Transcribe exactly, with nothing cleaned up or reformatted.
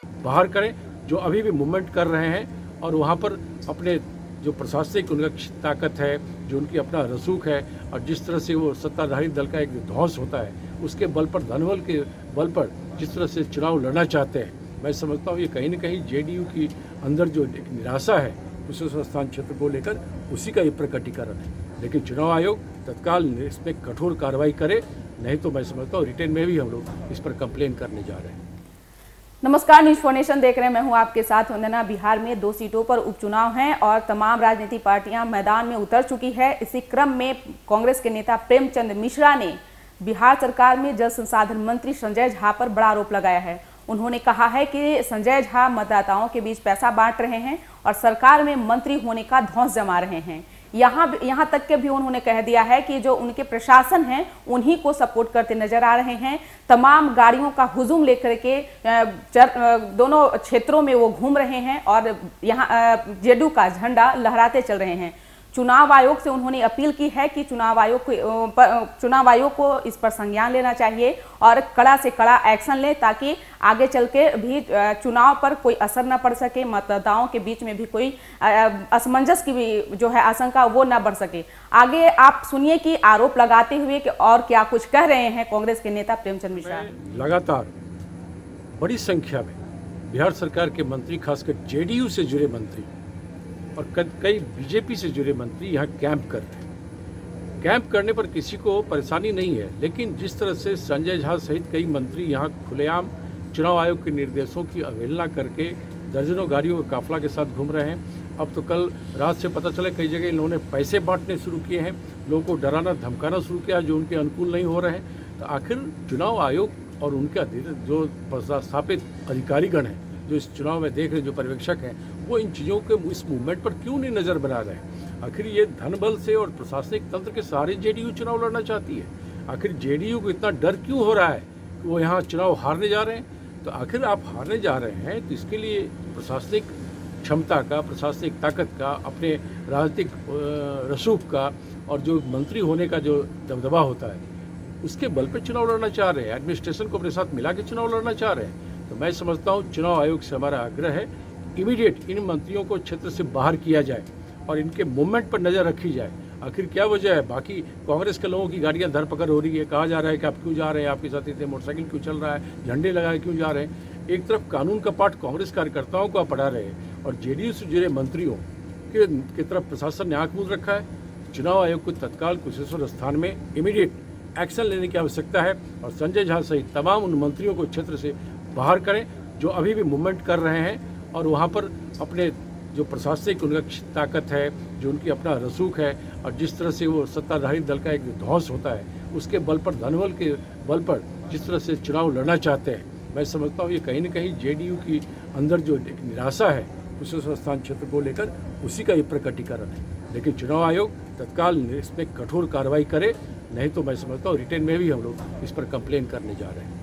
बाहर करें जो अभी भी मूवमेंट कर रहे हैं और वहाँ पर अपने जो प्रशासनिक उनका ताकत है, जो उनकी अपना रसूख है और जिस तरह से वो सत्ताधारी दल का एक ध्वंस होता है उसके बल पर, धनबल के बल पर जिस तरह से चुनाव लड़ना चाहते हैं, मैं समझता हूँ ये कहीं न कहीं जेडीयू की अंदर जो एक निराशा है कुशेश्वर संस्थान क्षेत्र को लेकर, उसी का ये प्रकटीकरण है। लेकिन चुनाव आयोग तत्काल इस पर कठोर कार्रवाई करे, नहीं तो मैं समझता हूँ रिटेन में भी हम लोग इस पर कंप्लेन करने जा रहे हैं। नमस्कार, न्यूज़ फोर नेशन देख रहे हैं, मैं हूं आपके साथ वंदना। बिहार में दो सीटों पर उपचुनाव हैं और तमाम राजनीतिक पार्टियां मैदान में उतर चुकी है। इसी क्रम में कांग्रेस के नेता प्रेमचंद मिश्रा ने बिहार सरकार में जल संसाधन मंत्री संजय झा पर बड़ा आरोप लगाया है। उन्होंने कहा है कि संजय झा मतदाताओं के बीच पैसा बांट रहे हैं और सरकार में मंत्री होने का धौंस जमा रहे हैं। यहाँ यहाँ तक के भी उन्होंने कह दिया है कि जो उनके प्रशासन हैं उन्हीं को सपोर्ट करते नजर आ रहे हैं। तमाम गाड़ियों का हुजूम लेकर के चर, दोनों क्षेत्रों में वो घूम रहे हैं और यहाँ जेडीयू का झंडा लहराते चल रहे हैं। चुनाव आयोग से उन्होंने अपील की है कि चुनाव आयोग को चुनाव आयोग को इस पर संज्ञान लेना चाहिए और कड़ा से कड़ा एक्शन ले, ताकि आगे चल के भी चुनाव पर कोई असर न पड़ सके, मतदाताओं के बीच में भी कोई असमंजस की भी जो है आशंका वो न बढ़ सके। आगे आप सुनिए कि आरोप लगाते हुए कि और क्या कुछ कह रहे हैं कांग्रेस के नेता प्रेमचंद मिश्रा। लगातार बड़ी संख्या में बिहार सरकार के मंत्री, खासकर जेडीयू से जुड़े मंत्री और कई बीजेपी से जुड़े मंत्री यहाँ कैंप कर रहे हैं। कैंप करने पर किसी को परेशानी नहीं है, लेकिन जिस तरह से संजय झा सहित कई मंत्री यहाँ खुलेआम चुनाव आयोग के निर्देशों की अवहेलना करके दर्जनों गाड़ियों के काफिला के साथ घूम रहे हैं। अब तो कल रात से पता चला कई जगह इन्होंने पैसे बांटने शुरू किए हैं, लोगों को डराना धमकाना शुरू किया जो उनके अनुकूल नहीं हो रहे हैं। तो आखिर चुनाव आयोग और उनके जो स्थापित अधिकारीगण हैं, जो इस चुनाव में देख रहे जो पर्यवेक्षक हैं, वो इन चीज़ों के इस मूवमेंट पर क्यों नहीं नज़र बना रहे हैं? आखिर ये धन बल से और प्रशासनिक तंत्र के सहारे जेडीयू चुनाव लड़ना चाहती है। आखिर जेडीयू को इतना डर क्यों हो रहा है कि वो यहाँ चुनाव हारने जा रहे हैं? तो आखिर आप हारने जा रहे हैं तो इसके लिए प्रशासनिक क्षमता का, प्रशासनिक ताकत का, अपने राजनीतिक रसूख का और जो मंत्री होने का जो दबदबा होता है उसके बल पर चुनाव लड़ना चाह रहे हैं। एडमिनिस्ट्रेशन को अपने साथ मिला के चुनाव लड़ना चाह रहे हैं। तो मैं समझता हूँ चुनाव आयोग से हमारा आग्रह है इमीडिएट इन मंत्रियों को क्षेत्र से बाहर किया जाए और इनके मूवमेंट पर नज़र रखी जाए। आखिर क्या वजह है? बाकी कांग्रेस के लोगों की गाड़ियां धरपकड़ हो रही है, कहा जा रहा है कि आप क्यों जा रहे हैं, आपके साथ इतने मोटरसाइकिल क्यों चल रहा है, झंडे लगाए क्यों जा रहे हैं। एक तरफ कानून का पाठ कांग्रेस कार्यकर्ताओं को आप पढ़ा रहे हैं और जेडीयू से जुड़े मंत्रियों के की तरफ प्रशासन ने आंख मूंद रखा है। चुनाव आयोग को तत्काल कुशेश्वर स्थान में इमीडिएट एक्शन लेने की आवश्यकता है और संजय झा सहित तमाम उन मंत्रियों को क्षेत्र से बाहर करें जो अभी भी मूवमेंट कर रहे हैं और वहाँ पर अपने जो प्रशासनिक उनका ताकत है, जो उनकी अपना रसूख है और जिस तरह से वो सत्ताधारी दल का एक ध्वंस होता है उसके बल पर, धनबल के बल पर जिस तरह से चुनाव लड़ना चाहते हैं, मैं समझता हूँ ये कहीं न कहीं जेडीयू की अंदर जो एक निराशा है कुशेश्वर संस्थान क्षेत्र को लेकर, उसी का ये प्रकटीकरण है। लेकिन चुनाव आयोग तत्काल इस पर कठोर कार्रवाई करे, नहीं तो मैं समझता हूँ रिटेन में भी हम लोग इस पर कंप्लेन करने जा रहे हैं।